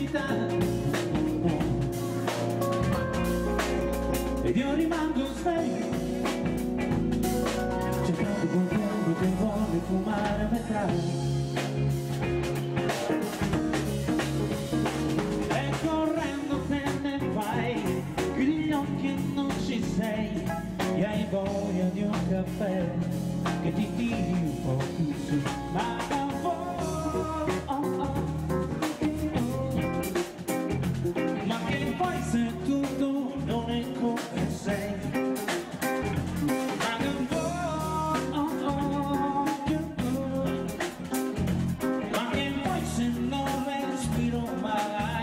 verità. Ed io rimango sveglio, cercando qualcuno che vuole fumare a metà. E correndo te ne vai, chiudi gli occhi e non ci sei, e hai voglia di un caffè che ti tiri un po' più su, ma da ma che poi se tutto non è come sei, ma che ma che poi se non respiro mai,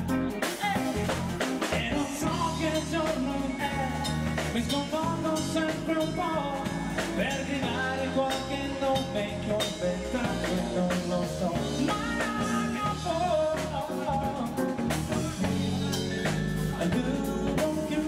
e non so che giorno è, mi sconvolgo sempre un po' per gridare qualche nome che ho inventato e non lo so, ma non può. I don't care.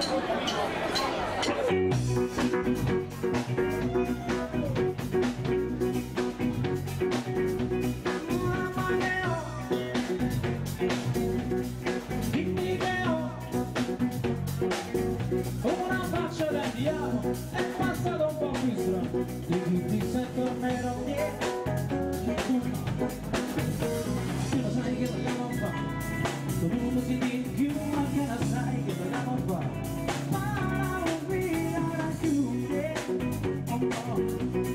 Dimmi che ho una faccia da diavolo, è passato un po' più strano di tutti se tornerò dietro. Tu lo sai che vogliamo fare, tu lo si di più, ma che la sai che vogliamo fare. Ma non via da chiudere un po'.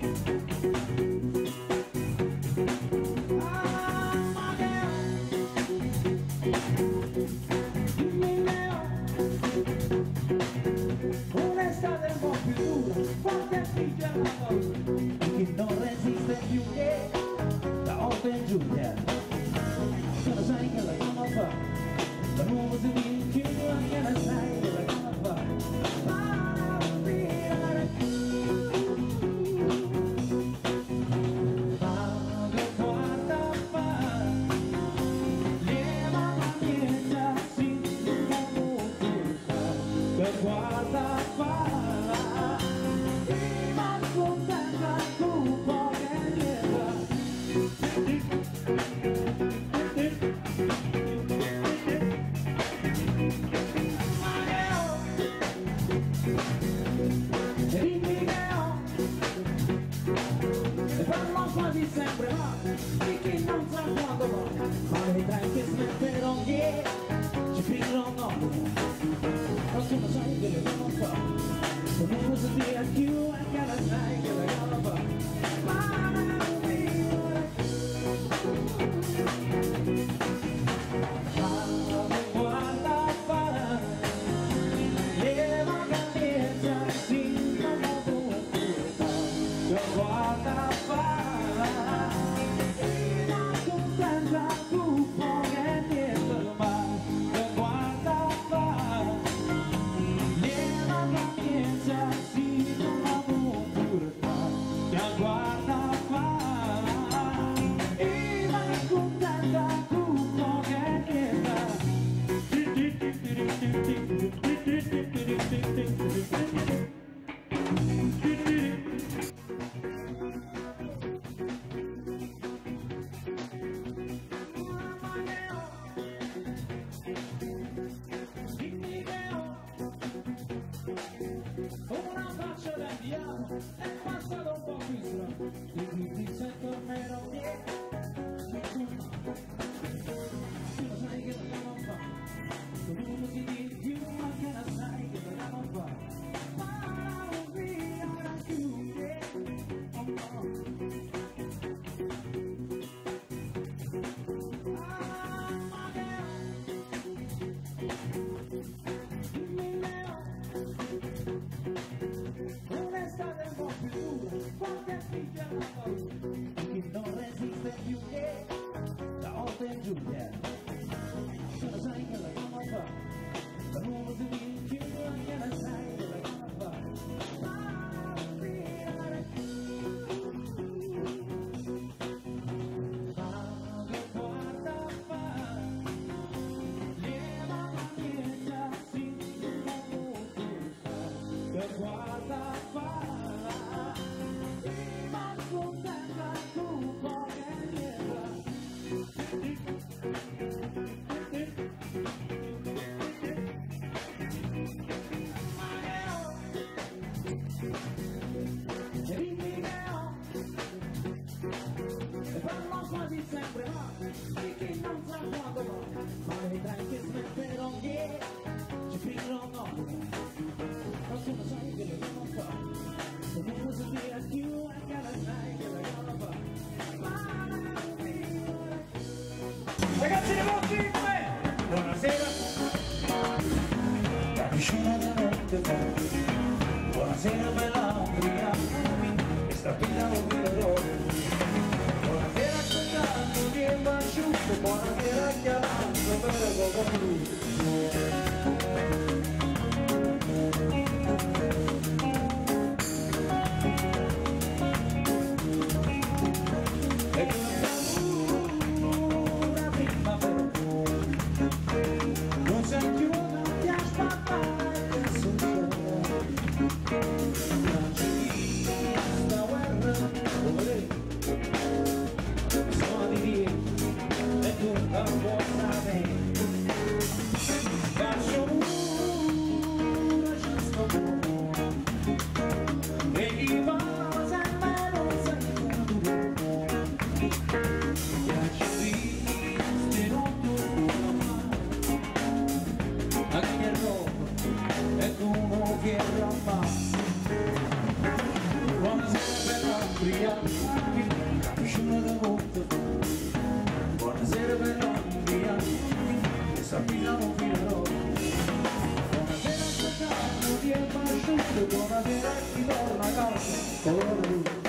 Un'estate un po' più dura, qualche figlia alla volta, e chi non resiste più che da Otto e Giulia. Tu lo sai che la chiama fa, la nuova si viene più, anche la sai che la chiama fa. Ma non via più, ma che guarda fa, leva la pietà, si che guarda fa, e ma contenta tu poche leva. Dimmi che ho, e parlo quasi sempre male di chi non sa quando va, ma vedrai che smetterò che ci finirò no. Qualcuno sai che le devo fare, se non uso via più anche la sai che la devo fare. Ma non mi vuole ma guarda fare, leva candela, si non può che guarda fare, e non contenta tu poche niente, ma che guarda fare. Si non pure che guarda fa, e vai contenta tu che niente. Dimmi che ho una faccia da diavolo, è passato un po' più strano di tutti se tornerò dietro. Tu lo sai che vogliamo fare, tu lo si di più, ma che la sai che vogliamo fare. Ma non via da chiudere un po'. Un'estate un po' più dura, qualche figlia alla volta, e chi non resiste più che da Otto e Giulia. Tu lo sai che la chiama fa, la nuova si viene più, anche la sai che la chiama fa. Ma non via più, ma che guarda fa, leva la pietà, si non può che guarda fa, e ma contenta tu poche leva. Dimmi che ho, e parlo quasi sempre male di chi non sa quando va, ma vedrai che smetterò che ci finirò no. Qualcuno sai che lo devo fare, se non uso via più anche la sai che la devo fare. Ma non mi vuole. Ragazzi di Montifme, buonasera. Da vicino da notte fa, buonasera bella Umbria, questa vita non vivrò. Buonasera cantando di asciutto, buonasera chiamando per il poco blu. Non sei più da ti aspettare. piace di notte una mano, anche roba è come che ramma. Buonasera bella ubriaca, piscina da monte. Buonasera bella ubriaca, che sappiamo finirò. Buonasera a Giacomo, chi è pasciuto, buonasera a chi torna a casa, colore